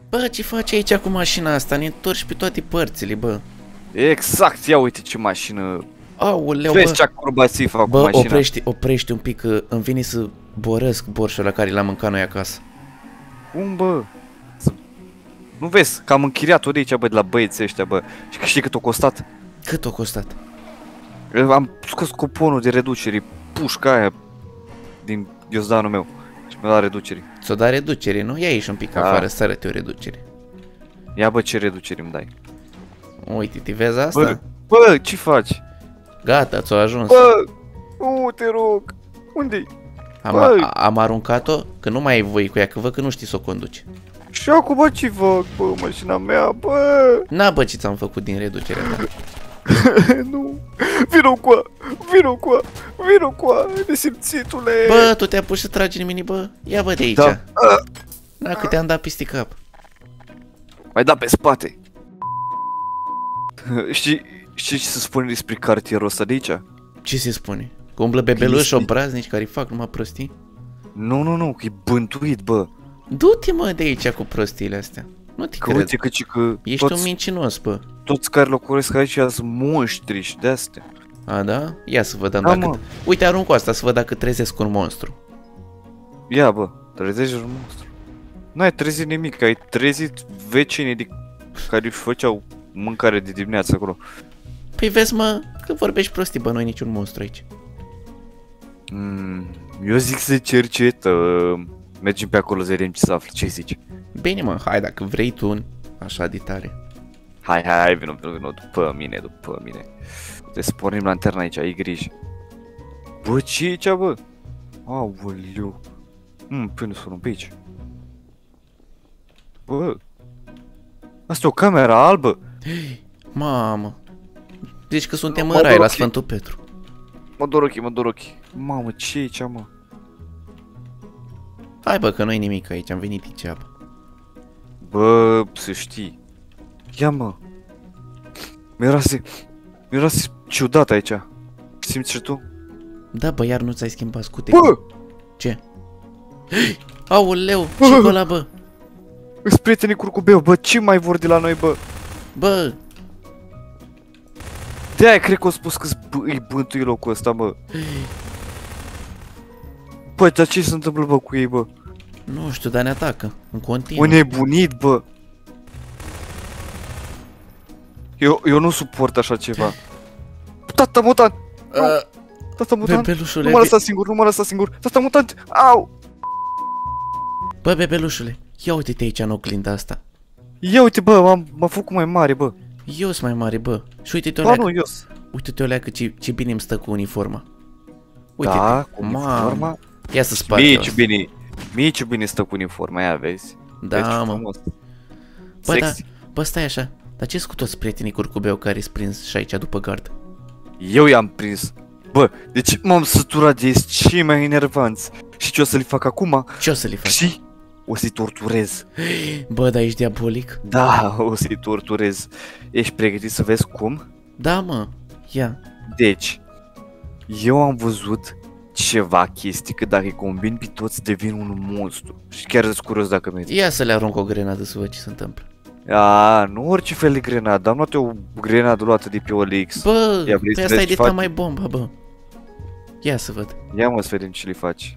Bă, ce faci aici cu mașina asta? Ne întorci pe toate părțile, bă. Exact, ia uite ce mașină. Aoleu, Vezi bă. ce acrobații fac cu Bă, mașina. oprește un pic, că îmi vine să borăsc borșul la care l-am mâncat noi acasă. Cum, bă? Nu vezi că am închiriat-o de aici, bă, de la băieții ăștia, bă. Și știi cât o costat? Cât a costat? Am scos cuponul de reducere, pușca aia din ghiozdanul meu. Și mi-a dat reducere. Ți-o da reducere, nu? Ia ieși un pic afară să arăte o reducere. Ia, bă, ce reducere îmi dai. Uite, te vezi asta? Bă, ce faci? Gata, ți-o ajuns. Bă, nu, te rog. Unde-i? Am aruncat-o, că nu mai ai voie cu ea, că văd că nu știi să o conduci. Și acum, bă, ce fac, bă, mașina mea, bă? Na, bă, ce ți-am făcut din reducerea ta? Nu, vino cu ea, vino cu ea, nesimțitule. Bă, tu te-ai pus să tragi în mine, bă? Ia, bă, de aici. Da. Da, că te-am dat peste cap. Mai da pe spate. Știi ce se spune despre cartierul ăsta de aici? Ce se spune? Că umblă bebeluși obraznici care fac numai prostii? Nu, că e bântuit, bă. Du-te, mă, de aici cu prostiile astea. Nu te Că cred. uite că Ești un mincinos, bă. toți care locuiesc aici sunt monștri și de-astea. A, da? Ia să vedem Da, dacă... mă. Uite, arunc cu asta să văd dacă trezesc un monstru. Ia, bă, trezești un monstru. N-ai trezit nimic, ai trezit vecinii de care își făceau mâncare de dimineață acolo. Păi vezi, mă, că vorbești prostii, bă, nu-i niciun monstru aici. Eu zic să cercetăm. Mergem pe acolo să vedem ce să află. Ce zici? Bine, mă, hai, dacă vrei tu, așa de tare. Hai, vino după mine. Trebuie să pornim lanterna aici, ai grijă. Bă, ce e aici, bă? Aoleu. Pe unde sună pe aici? Bă. Asta e o cameră albă. Mamă. Deci că suntem Mă în rai dor la ochii. Sfântul Petru. Mă dor ochii. Mamă, ce e aici, mă? Hai, bă, că nu-i nimic aici, am venit degeaba. Bă, să știi. Ia, mă. Mirase ciudat aici. Simți și tu? Da, bă, iar nu ți-ai schimbat scute. Bă! Ce? Aoleu, ce-i ăla, bă? Îs prietenii curcubeu, bă, ce mai vor de la noi, bă? Bă, De-aia cred că au spus că îi bântui locul ăsta, bă. Bă, dar ce se întâmplă, bă, cu ei, bă? nu știu, dar ne atacă, în continuu. O nebunit, bă. Eu nu suport așa ceva. Tata mutant! Tata mutant! Bebelușule, Nu mă lăsa singur, Tata mutant! Au! bă, bebelușule, ia uite-te aici în oglinda asta. Ia uite, bă, m-a făcut mai mare, bă. Eu sunt mai mare, bă. Și uite-te o Ba, leacă. nu, eu. Uite-te o leacă ce bine îmi stă cu uniforma. Uite-te. Da, cu Mamă. uniforma. Ia să sparg Mie eu ce asta. bine. Mie ce bine stă cu uniforma, ia vezi. Vezi ce Da, mă. frumos. Bă, da, Sexy. bă, stai așa. Dar ce-s cu toți prietenii curcubeu care s prins și aici după gard? Eu i-am prins. Bă, deci m-am săturat de ei cei mai enervanți. Și ce o să le fac acum? Ce o să le faci? Și o să-i torturez. Bă, dar ești diabolic? Da, o să-i torturez. Ești pregătit să vezi cum? Da, mă. Ia. Deci, eu am văzut ceva chestii că dacă îi combin pe toți devin un monstru. Și chiar sunt curios dacă merge. Ia să le arunc o grenadă să văd ce se întâmplă. Nu orice fel de grenadă. Am luat eu o grenadă luată de pe OLX. Bă, Ia, vrei pe să asta e vezi de ce faci? mai bomba, bă. Ia să văd. Ia mă să vedem ce le faci.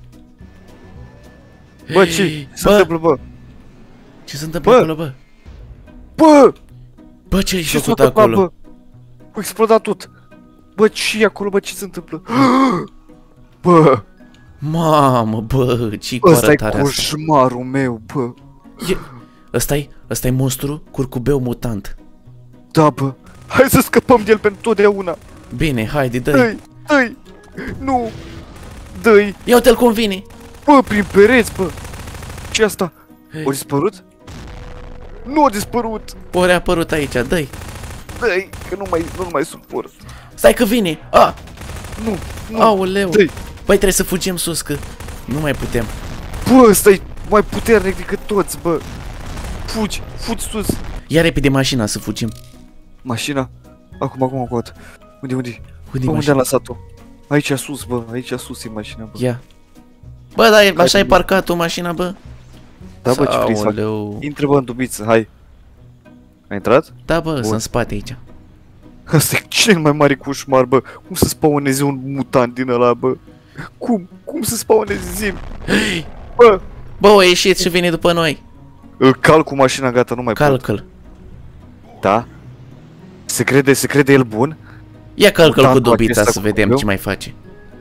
Bă, ce se Bă, întâmplă, bă? ce se întâmplă Bă! acolo, bă? Bă! Bă, ce ai Ce s-a făcut întâmplat, acolo? bă? A explodat tot. Bă, ce e acolo, bă? Ce se întâmplă? Bă! Mamă, bă, ce-i cu Ăsta e arătarea asta? coșmarul meu, bă. Ăsta-i monstru curcubeu mutant. Da, bă. Hai să scăpăm de el pentru totdeauna. Bine, haide, dă-i. Dă-i! Nu! Dă-i! Ia uite-l cum vine. Bă, prin pereți, bă! Ce asta? A dispărut? Nu a dispărut! Ori a apărut aici, dă-i. Dă-i, că nu mai suport. Stai că vine. A! Nu! Aoleu. Dă-i! Băi, trebuie să fugim sus, că nu mai putem. Bă, ăsta e mai puternic decât toți, bă! Fugi sus! Ia repede mașina să fugim. Mașina? Acum, Unde? Unde-i Bă, unde am mașina? lăsat-o? Aici sus, bă, aici sus e mașina, bă. Ia. Bă, dar așa ai parcat o mașina, bă? Da, bă, ce vrei să fac? Aoleu. Intră, bă, în dubiță, hai. Ai intrat? Da, bă, sunt în spate aici. Asta e cel mai mare coșmar, bă. Cum să spawneze un mutant din ăla, bă? Cum să spawneze, zi? Bă! Bă, a ieșit și vine după noi. Îl calc cu mașina, gata, nu mai pot. Calcă-l. Da? Se crede el bun? Ia calcă-l cu Mutantul dubița acesta să cu vedem dubiu? ce mai face.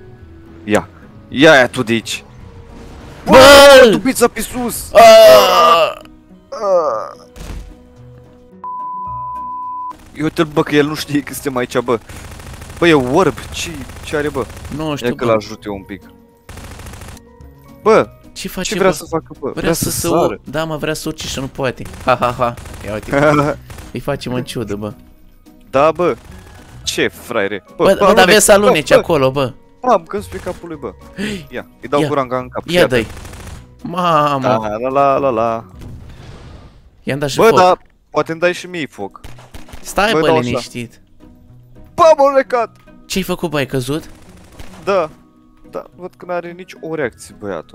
Ia tu de aici. Bă! Dubița pe sus! Aaaa! Uite-l, bă, că el nu știe că suntem aici, bă. Bă, e orb, ce are, bă? Nu știu, Ia că bă. l-ajut eu un pic. Bă, Ce face, ce vrea bă? să facă, bă? Vrea să sară. Da, mă, vrea să urci și nu poate. Ha, ha, ha. Ia uite. Îi facem în ciudă, bă. Da, bă. Ce fraiere. Bă, dar vezi să aluneci acolo, bă. Am căs pe capul lui, bă. Ia, îi dau Ia. curanga în cap. Ia dă-i. Mamă. Da, la. I-am dat și Bă, foc. da, poate îmi dai și mie foc. Stai, bă, bă, dau așa. liniștit. Bă, m-am lecat! Ce-ai făcut, bă, ai căzut? Da, văd că n-are nici o reacție, băiatul.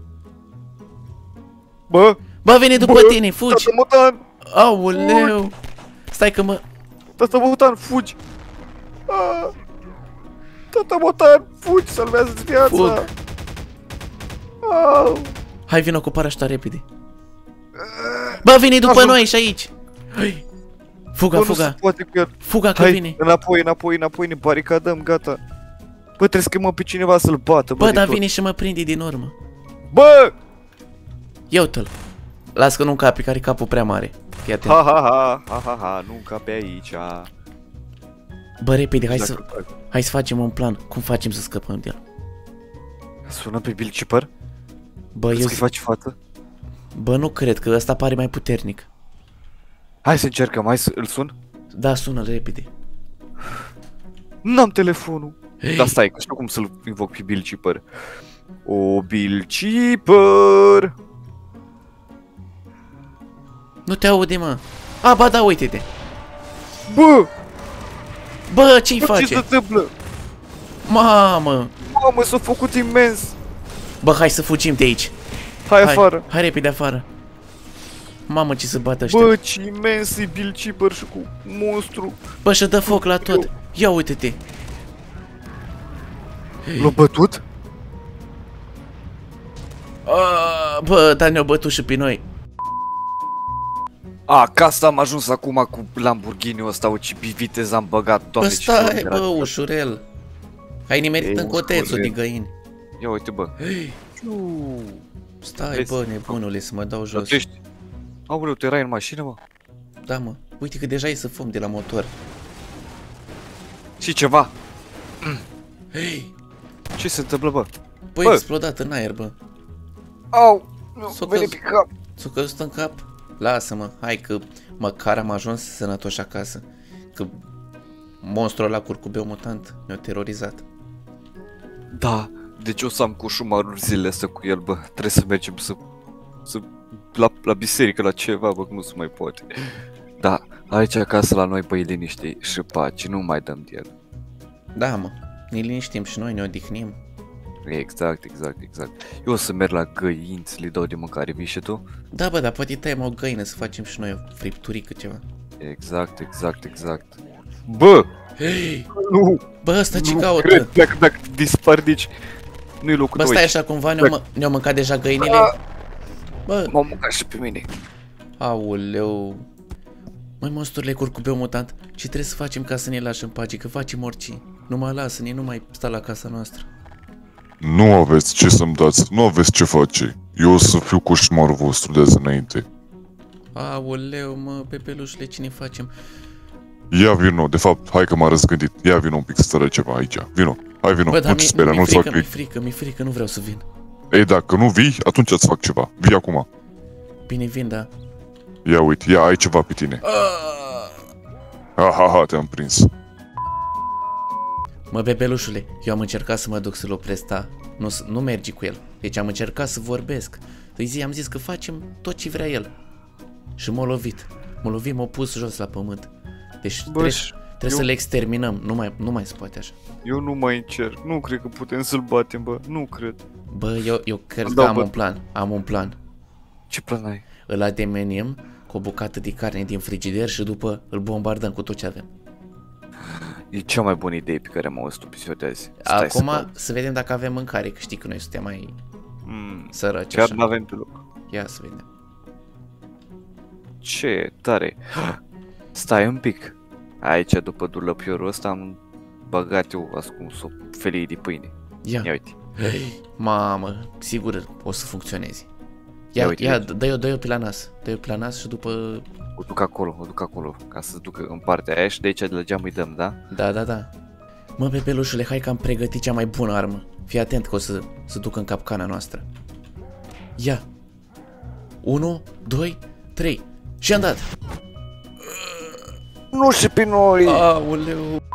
Bă! Bă, vine după Bă, tine, fugi! Tată Motan! Aoleu! Stai că mă... Tată Motan, fugi! Ah. Tată Motan, fugi, salvează-ți viața! Fug. Au. Hai, vină cu parașuta repede. Bă, vine după Ajung. noi și aici! Hai. Fuga, Bă, nu se fuga! poate cu el. Fuga că Hai, vine! înapoi, ne baricadăm, gata. Bă, trebuie să chemăm pe cineva să-l bată, bă, Bă, de dar tot. vine și mă prinde din urmă. Bă! Ia uite-l. Las că nu capi, care capul prea mare. Fii atent. Ha, nu încape aici. Bă, repede, hai Dacă- să facem un plan. Cum facem să scăpăm de el? Sună pe Bill Chipper? Bă, Crezi eu... că-i faci față? Bă, nu cred că ăsta pare mai puternic. Hai să încercăm, îl sun? Da, sună repede. N-am telefonul. Hei. Dar stai, că știu cum să-l invoc pe Bill Chipper. O, Bill Chipper! Nu te aude, mă. A, ba da, uite-te. Bă! Bă, ce-i Bă, ce se face? întâmplă? Mamă. Mamă, s-a făcut imens! Bă, hai să fugim de aici. Hai afară! Hai repede afară. Mamă, ce se bată ăștia. Bă, ce imens e Bill Chipper și cu monstru! Bă, și dă foc la tot. Ia uite-te. L-a bătut? Bă, dar ne-au bătut și pe noi. A, ca asta am ajuns acum cu Lamborghini-ul ăsta, o ce pe viteză am băgat, Bă, doamne, ce stai, flori bă, era. ușurel. Hai nimerit E în cotețul ușurel. de găini. Ia uite, bă. Stai, Vezi? bă, nebunule, să mă dau jos. Plătești. Aoleu, tu erai în mașină, mă? Da, mă. Uite că deja e să fum de la motor. Și ceva. Hei, Ce se întâmplă, bă? bă, Bă. explodat în aer, bă. Au! Nu, S-o vine căz- pe cap. S-o căzut în cap? Lasă-mă, hai că măcar am ajuns sănătoși acasă. Că monstrul ăla curcubeu mutant ne-a terorizat. Da, deci o să am coșmaruri zilele astea cu el, bă. Trebuie să mergem să la biserică, la ceva, bă, că nu se mai poate. Da, aici acasă la noi, bă, e liniște și pace, nu mai dăm de el. Da, mă, ne liniștim și noi, ne odihnim. Exact. Eu o să merg la găini, să le dau de mâncare, vii și tu? Da, bă, dar poate tăiem o găină să facem și noi o fripturică ceva. Exact. Bă! Hei, Nu! bă, ăsta ce Nu caută? cred, dacă dispar de aici, nu-i locul Bă, tău stai aici. așa cumva, ne-au mâncat deja găinile? Bă, M-au mâncat și pe mine. aoleu. Măi, monstrurile curcubeu mutant, ce trebuie să facem ca să ne lași în pace? Că facem orice. Nu mă lasă-ne, nu mai sta la casa noastră. Nu aveți ce să-mi dați, nu aveți ce face. Eu o să fiu coșmarul vostru de azi înainte. Aoleu, mă, pepelușule, ce ne facem? Ia vino, de fapt, hai că m-a răzgândit. Ia vino un pic să stără ceva aici. Vino, hai vino, Bă, dar nu te speria, nu-ți fac mi-e frică, nu vreau să vin. Ei, dacă nu vii, atunci îți fac ceva. Vii acum. Bine, vin, da. Ia uite, ia, ai ceva pe tine. Ha, te-am prins. Mă, bebelușule, eu am încercat să mă duc să-l opresc, da? Nu mergi cu el. Deci am încercat să vorbesc. Am zis că facem tot ce vrea el. Și m-a lovit. M-a pus jos la pământ. Deci Bă, trebuie să le exterminăm. Nu mai se poate așa. Eu nu mai încerc, nu cred că putem să-l batem, bă, nu cred. Bă, eu cred că Da, am bă. un plan. Am un plan. Ce plan ai? Îl ademenim cu o bucată de carne din frigider și după îl bombardăm cu tot ce avem. E cea mai bună idee pe care am auzit-o pe ziua de azi. Acum să vedem dacă avem mâncare, că știi că noi suntem mai săraci. Chiar Așa. nu avem deloc. Ia să vedem. Ce tare. Stai un pic. Aici, după dulăpiorul ăsta, am băgat eu ascuns o felie de pâine. Ia uite. Mamă, sigur o să funcționeze. Ia, dă-i-o pe la nas. Dă-i-o pe la nas și după... O duc acolo, ca să ducă în partea aia și de aici de la geam îi dăm, da? Da. Mă, bebelușule, hai că am pregătit cea mai bună armă. Fii atent că o să ducă în capcana noastră. Ia. 1, 2, 3. Și am dat. Nu și pe noi! Aoleu.